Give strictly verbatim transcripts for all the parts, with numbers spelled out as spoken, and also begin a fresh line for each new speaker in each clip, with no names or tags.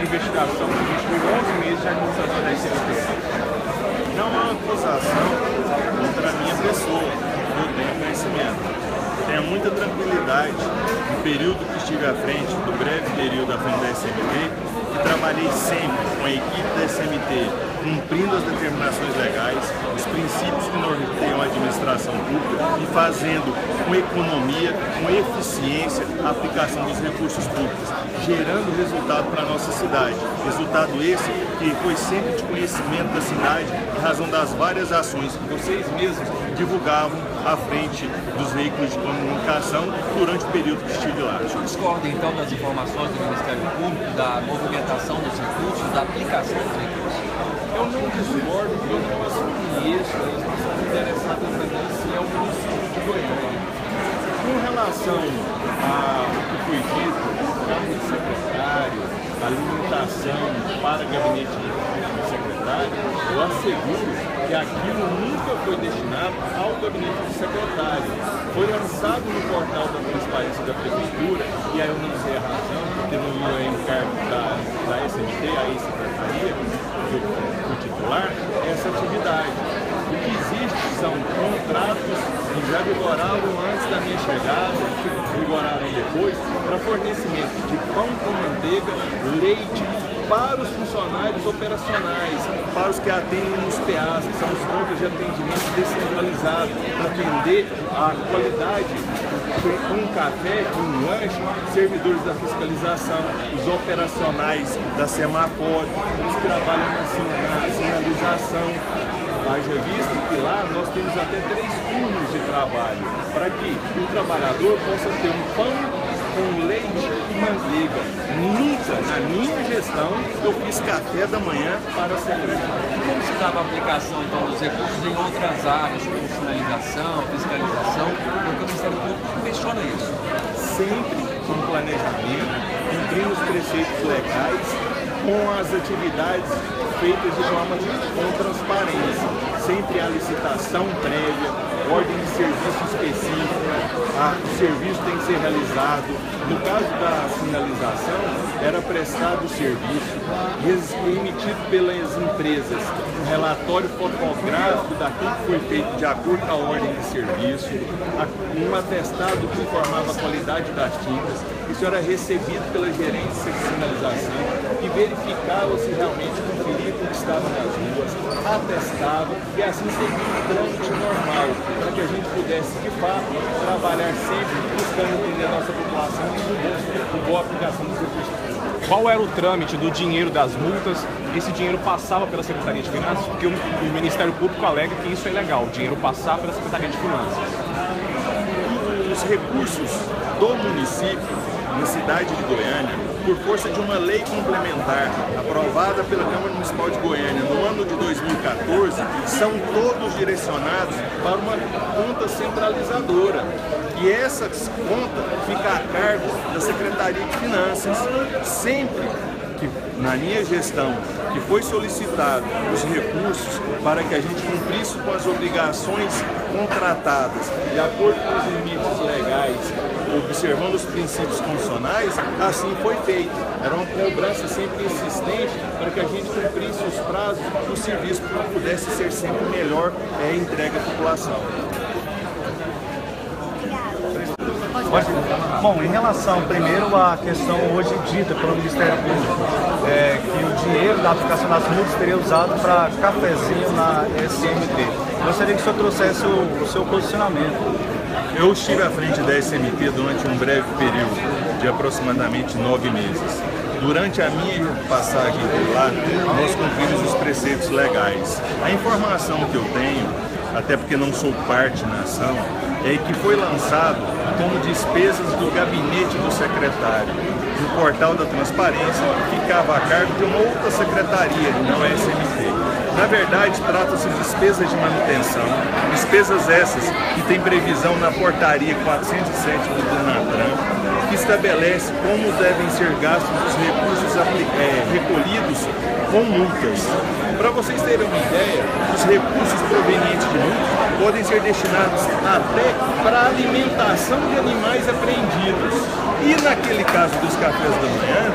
investigação. A gente foi onze meses de administração da I C M T.
Não há uma acusação contra a minha pessoa, eu tenho conhecimento. Tenho muita tranquilidade no período que estive à frente, do breve período à frente da I C M T, que trabalhei sempre com a equipe da I C M T, cumprindo as determinações legais, os princípios que norteiam a administração pública e fazendo com economia, com eficiência, a aplicação dos recursos públicos, gerando resultado para a nossa cidade. Resultado esse que foi sempre de conhecimento da cidade, em razão das várias ações que vocês mesmos divulgavam à frente dos veículos de comunicação durante o período que estive lá.
O senhor discorda então das informações do Ministério Público, da movimentação dos recursos, da aplicação dos recursos?
Eu não discordo, porque eu não conheço as pessoas interessadas em é o município de Goiânia. Com relação ao que foi dito, o cargo de secretário, a limitação para o gabinete do secretário, eu asseguro que aquilo nunca foi destinado ao gabinete do secretário. Foi lançado no portal da transparência da prefeitura, e aí eu não sei a razão, porque não é encargo da, da S M T, a ex-secretaria, do titular, essa atividade. O que existe são contratos que já vigoraram antes da minha chegada, que vigoraram depois, para fornecimento de pão com manteiga, leite, para os funcionários operacionais, para os que atendem nos P As, que são os pontos de atendimento descentralizado, para atender a qualidade um café, um lanche, servidores da fiscalização, os operacionais da Semapod, os que trabalham na sinalização. Haja visto que lá nós temos até três turnos de trabalho, para que o trabalhador possa ter um pão com leite e manteiga. Nunca, na minha gestão, eu fiz café da manhã para a secretária.
Como se dava a aplicação então, dos recursos em outras áreas, como sinalização, fiscalização, porque o Ministério Público questiona isso?
Sempre com planejamento, cumprindo os preceitos legais, com as atividades feitas de forma com transparência. Sempre a licitação prévia, ordem de serviço específica, a, o serviço tem que ser realizado. No caso da sinalização, era prestado o serviço e emitido pelas empresas um relatório fotográfico daquilo que foi feito de acordo com a ordem de serviço, um atestado que informava a qualidade das tintas. Isso era recebido pela gerência de sinalização e verificava se realmente conferia com o que estava nas ruas, atestava e assim seguia o trâmite normal, para que a gente pudesse, de fato, trabalhar sempre buscando entender a nossa população e com boa aplicação dos recursos.
Qual era o trâmite do dinheiro das multas? Esse dinheiro passava pela Secretaria de Finanças? Porque o Ministério Público alega que isso é ilegal, o dinheiro passar pela Secretaria de Finanças.
Os recursos do município, na cidade de Goiânia, por força de uma lei complementar aprovada pela Câmara Municipal de Goiânia no ano de dois mil e quatorze, são todos direcionados para uma conta centralizadora. E essa conta fica a cargo da Secretaria de Finanças. Sempre que, na minha gestão, que foi solicitado os recursos para que a gente cumprisse com as obrigações contratadas, de acordo com os limites legais, observando os princípios constitucionais, assim foi feito. Era uma cobrança sempre insistente para que a gente cumprisse os prazos do serviço para que pudesse ser sempre melhor é, entregue à população.
Bom, em relação, primeiro, à questão hoje dita pelo Ministério Público, é, que o dinheiro da aplicação das multas teria usado para cafezinho na S M T. Gostaria que o senhor trouxesse o, o seu posicionamento.
Eu estive à frente da S M T durante um breve período, de aproximadamente nove meses. Durante a minha passagem por lá, nós cumprimos os preceitos legais. A informação que eu tenho, até porque não sou parte na ação, é que foi lançado como despesas do gabinete do secretário, no portal da transparência, que ficava a cargo de uma outra secretaria, não é S M T. Na verdade, trata-se de despesas de manutenção, despesas essas que tem previsão na portaria quatrocentos e sete do DENATRAN, que estabelece como devem ser gastos os recursos é, recolhidos com multas. Para vocês terem uma ideia, os recursos provenientes de multas podem ser destinados até para alimentação de animais apreendidos. E naquele caso dos cafés da manhã,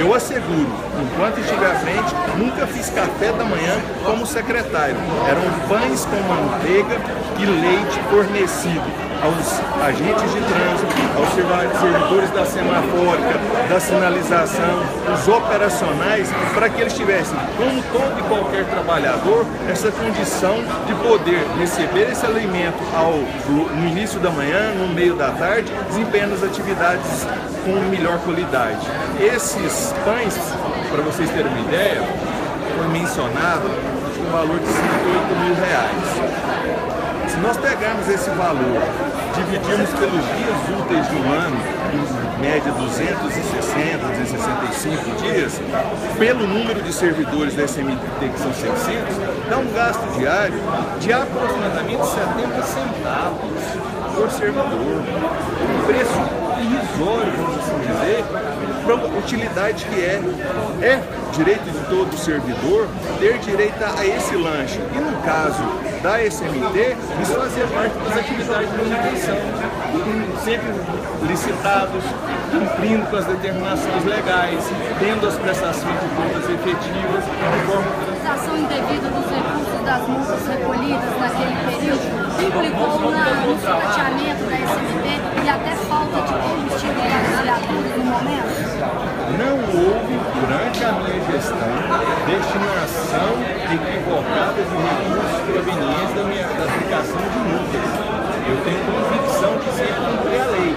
Eu asseguro, enquanto estive à frente, nunca fiz café da manhã como secretário. Eram pães com manteiga e leite fornecido aos agentes de trânsito, aos servidores da semafórica, da sinalização, os operacionais, para que eles tivessem, como todo e qualquer trabalhador, essa condição de poder receber esse alimento ao, no início da manhã, no meio da tarde, desempenhando as atividades com melhor qualidade. Esses pães, para vocês terem uma ideia, foi mencionado um valor de cento e oito mil reais. Se nós pegarmos esse valor, dividirmos pelos dias úteis de um ano, em média duzentos e sessenta, duzentos e sessenta e cinco dias, pelo número de servidores da S M T, que são seiscentos, dá um gasto diário de aproximadamente setenta centavos por servidor. Um preço irrisório, vamos assim dizer, para a utilidade que é. É direito de todo servidor ter direito a esse lanche. E no caso da S M T, isso fazia parte das atividades de manutenção, sempre licitados, cumprindo com as determinações legais, tendo as prestações de contas efetivas, de forma
utilização indevida dos recursos das multas recolhidas naquele período implicou na, no sucateamento da S M T e até falta de combustível para os viaturas no momento?
Não houve, durante a minha gestão, destinação equivocada de recursos provenientes da minha da aplicação de multas. Eu tenho convicção que sempre cumpri a lei.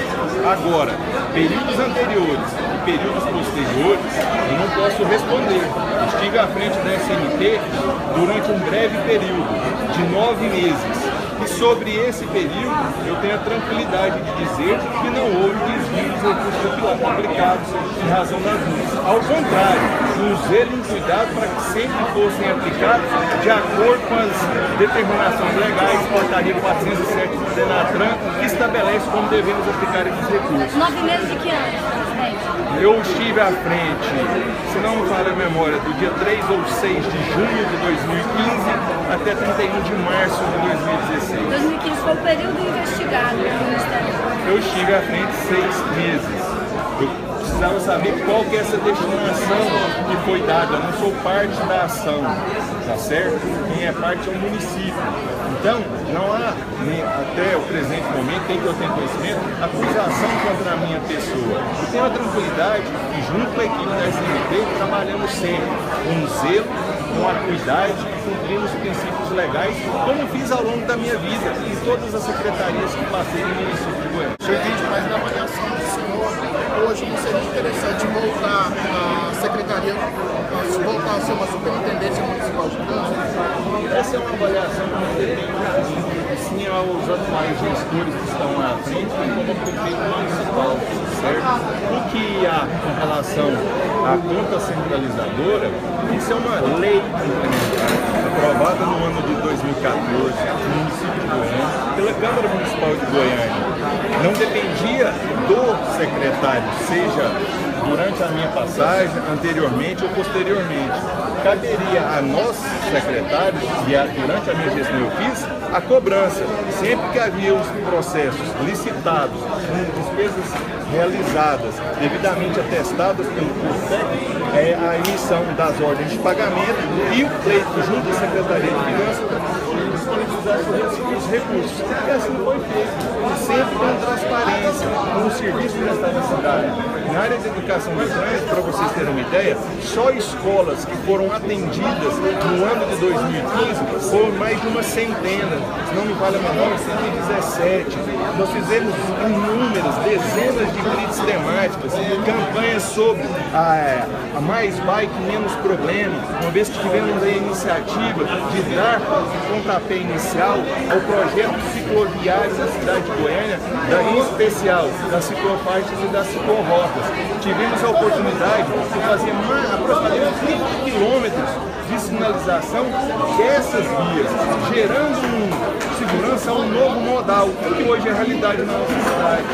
Agora, períodos anteriores e períodos posteriores, eu não posso responder. Estive à frente da S M T durante um breve período, de nove meses. E sobre esse período, eu tenho a tranquilidade de dizer que não houve desvio dos recursos aplicados em razão das multas. Ao contrário, um zelo e um cuidado para que sempre fossem aplicados de acordo com as determinações legais, portaria quatrocentos e sete do Denatran, que estabelece como devemos aplicar esses recursos.
Nove meses de que ano, presidente?
Eu estive à frente, se não me falha a memória, do dia três ou seis de junho de dois mil e quinze até trinta e um de março de dois mil e dezesseis.
dois mil e quinze foi o período investigado pelo Ministério Público.
Eu estive à frente seis meses. Eu precisava saber qual que é essa destinação que foi dada. Eu não sou parte da ação, tá certo? Quem é parte é o município. Então, não há, nem, até o presente momento, tem que eu tenho conhecimento, acusação contra a minha pessoa. Eu tenho a tranquilidade que, junto com a equipe da S M T, trabalhamos sempre com zelo, com acuidade, cumprindo os princípios legais, como fiz ao longo da minha vida, em todas as secretarias que passei no município de Goiânia.
Gente, mas na avaliação do senhor, hoje não seria interessante voltar à secretaria, voltar a ser uma superintendência municipal de trânsito?
Essa é uma avaliação que não depende de mim, sim aos atuais gestores que estão à frente, como prefeito municipal, certo? O que há em relação à conta centralizadora, isso é uma lei complementar, aprovada no ano de dois mil e quatorze, no município de Goiânia, pela Câmara Municipal de Goiânia. Não dependia do secretário, seja durante a minha passagem, anteriormente ou posteriormente. Caberia a nós, secretários, e a, durante a minha gestão eu fiz, a cobrança. Sempre que havia os processos licitados, com despesas realizadas, devidamente atestadas pelo curso técnico, é a emissão das ordens de pagamento e o pleito junto à Secretaria de Finanças para disponibilizar os recursos. E assim foi feito, sempre com transparência, com o serviço prestado na cidade. Na área de educação de trânsito, para vocês terem uma ideia, só escolas que foram atendidas no ano de dois mil e quinze foram mais de uma centena, se não me falha a memória, cento e dezessete. Nós fizemos inúmeras, dezenas de blitz temáticas, campanhas sobre a, a mais bike, menos problema, uma vez que tivemos a iniciativa de dar pontapé inicial ao projeto cicloviário da cidade de Goiânia, da, em especial das ciclofaixas e das ciclorotas. Tivemos a oportunidade de fazer aproximadamente trinta quilômetros de sinalização dessas vias, gerando um, segurança a um novo modal, que hoje é realidade na nossa cidade.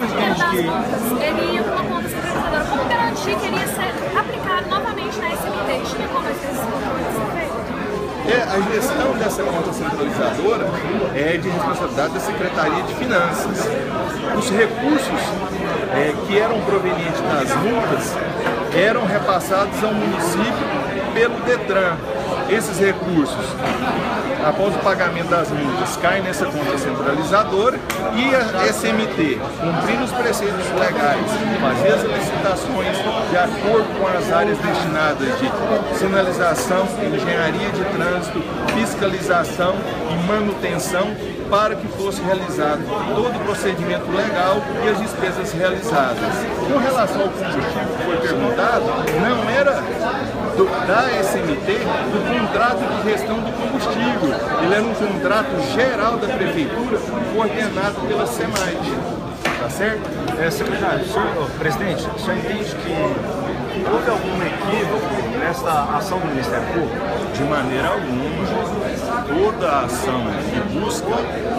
Ele entra na conta centralizadora. Como garantir que ele ia ser aplicado novamente na S M T? Tinha como esse controle ser feito?
É, a a gestão dessa conta centralizadora é de responsabilidade da Secretaria de Finanças. Os recursos é, que eram provenientes das multas eram repassados ao município pelo DETRAN. Esses recursos, após o pagamento das multas, caem nessa conta centralizadora e a S M T, cumprindo os preceitos legais, fazer as licitações de acordo com as áreas destinadas de sinalização, engenharia de trânsito, fiscalização e manutenção, para que fosse realizado todo o procedimento legal e as despesas realizadas. Com relação ao combustível que foi perguntado, não era do, da S M T o contrato de gestão do combustível, ele era um contrato geral da Prefeitura, coordenado pela SEMAD. Tá certo?
É, secretário, senhor, oh, presidente, o senhor entende que houve algum equívoco nessa ação do Ministério Público?
De maneira alguma. Toda a ação que busca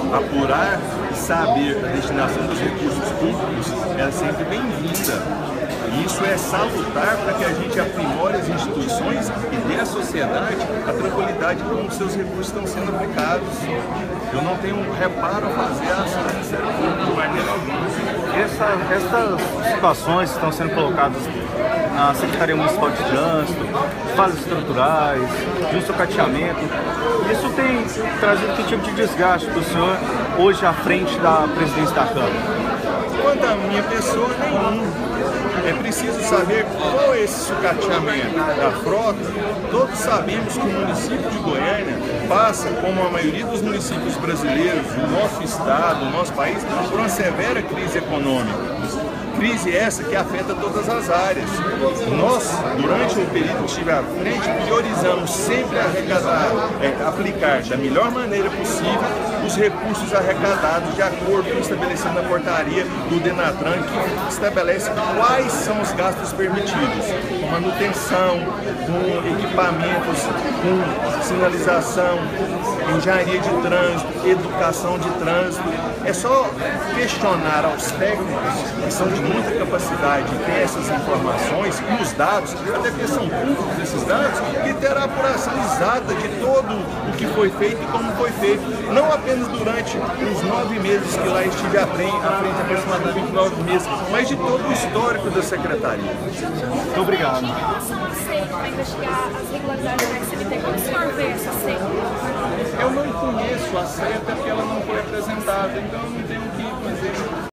apurar e saber a destinação dos recursos públicos é sempre bem-vinda. Isso é salutar para que a gente aprimore as instituições e dê à sociedade a tranquilidade como seus recursos estão sendo aplicados. Eu não tenho um reparo a fazer a ação do Ministério Público de maneira alguma.
Essa, essas situações que estão sendo colocadas na Secretaria Municipal de Trânsito, falhas estruturais, de um sucateamento, isso tem trazido que tipo de desgaste para o senhor hoje à frente da presidência da Câmara?
Quanto à minha pessoa, nenhum. É preciso saber qual é esse sucateamento da frota. Todos sabemos que o município de Goiânia passa, como a maioria dos municípios brasileiros, o nosso estado, o nosso país, por uma severa crise econômica. Crise essa que afeta todas as áreas. Nós, durante o período que estive à frente, priorizamos sempre arrecadar, é, aplicar da melhor maneira possível os recursos arrecadados de acordo com estabelecendo na portaria do DENATRAN, que estabelece quais são os gastos permitidos, com manutenção, com equipamentos, com sinalização, engenharia de trânsito, educação de trânsito. É só questionar aos técnicos, que são de muita capacidade de ter essas informações e os dados, até porque são públicos esses dados, que terá a apuração exata de todo o que foi feito e como foi feito, não apenas durante os nove meses que lá estive à frente, à frente aproximadamente nove meses, mas de todo o histórico da Secretaria.
Muito obrigado.
Em relação à C E I, para investigar as irregularidades da S M T, como o senhor vê essa C E I?
Eu não conheço a C E I até porque ela não foi apresentada, então eu não tenho